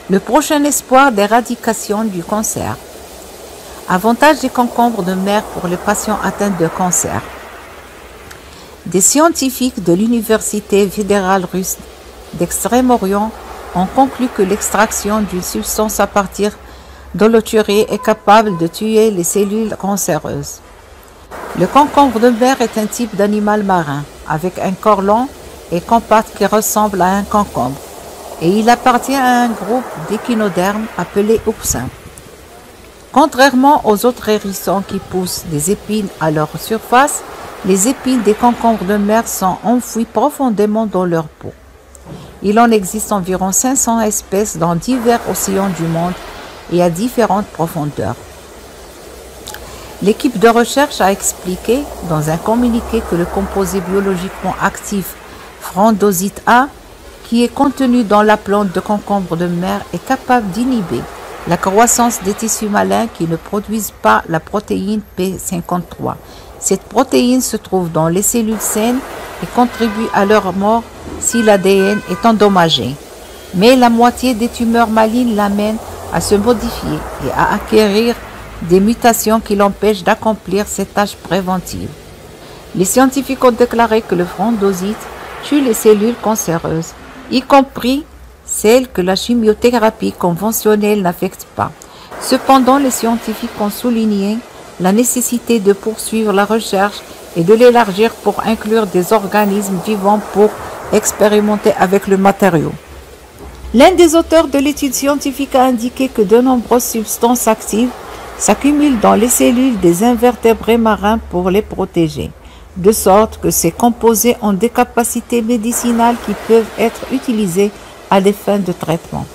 Le prochain espoir d'éradication du cancer. Avantage des concombres de mer pour les patients atteints de cancer. Des scientifiques de l'Université fédérale russe d'Extrême-Orient ont conclu que l'extraction d'une substance à partir d'holothurie est capable de tuer les cellules cancéreuses. Le concombre de mer est un type d'animal marin avec un corps long et compact qui ressemble à un concombre, et il appartient à un groupe d'échinodermes appelé oursins. Contrairement aux autres hérissons qui poussent des épines à leur surface, les épines des concombres de mer sont enfouies profondément dans leur peau. Il en existe environ 500 espèces dans divers océans du monde et à différentes profondeurs. L'équipe de recherche a expliqué dans un communiqué que le composé biologiquement actif frondosite A, qui est contenu dans la plante de concombre de mer, est capable d'inhiber la croissance des tissus malins qui ne produisent pas la protéine P53. Cette protéine se trouve dans les cellules saines et contribue à leur mort si l'ADN est endommagé. Mais la moitié des tumeurs malignes l'amènent à se modifier et à acquérir des mutations qui l'empêchent d'accomplir ses tâches préventives. Les scientifiques ont déclaré que le frondosite tue les cellules cancéreuses, y compris celles que la chimiothérapie conventionnelle n'affecte pas. Cependant, les scientifiques ont souligné la nécessité de poursuivre la recherche et de l'élargir pour inclure des organismes vivants pour expérimenter avec le matériau. L'un des auteurs de l'étude scientifique a indiqué que de nombreuses substances actives s'accumulent dans les cellules des invertébrés marins pour les protéger, de sorte que ces composés ont des capacités médicinales qui peuvent être utilisées à des fins de traitement.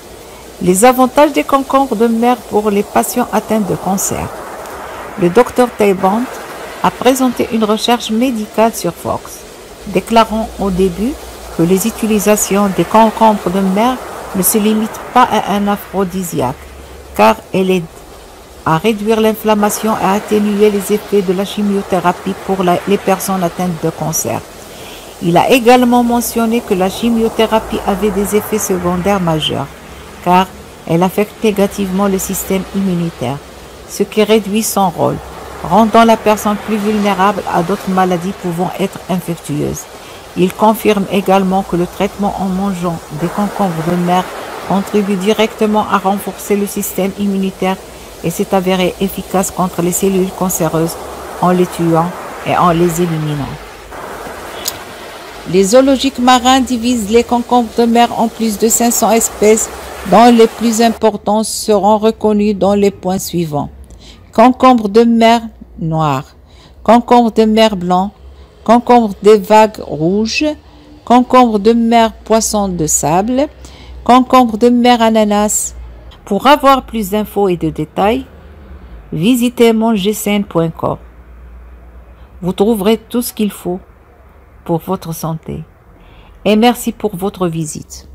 Les avantages des concombres de mer pour les patients atteints de cancer. Le Dr Taibant a présenté une recherche médicale sur Fox, déclarant au début que les utilisations des concombres de mer ne se limitent pas à un aphrodisiaque, car elle aide à réduire l'inflammation et à atténuer les effets de la chimiothérapie pour les personnes atteintes de cancer. Il a également mentionné que la chimiothérapie avait des effets secondaires majeurs, car elle affecte négativement le système immunitaire, ce qui réduit son rôle, rendant la personne plus vulnérable à d'autres maladies pouvant être infectieuses. Il confirme également que le traitement en mangeant des concombres de mer contribue directement à renforcer le système immunitaire et s'est avéré efficace contre les cellules cancéreuses en les tuant et en les éliminant. Les zoologiques marins divisent les concombres de mer en plus de 500 espèces, dont les plus importantes seront reconnues dans les points suivants. Concombre de mer noir, concombre de mer blanc, concombre des vagues rouges, concombre de mer poisson de sable, concombre de mer ananas. Pour avoir plus d'infos et de détails, visitez mangecsain.com. Vous trouverez tout ce qu'il faut pour votre santé. Et merci pour votre visite.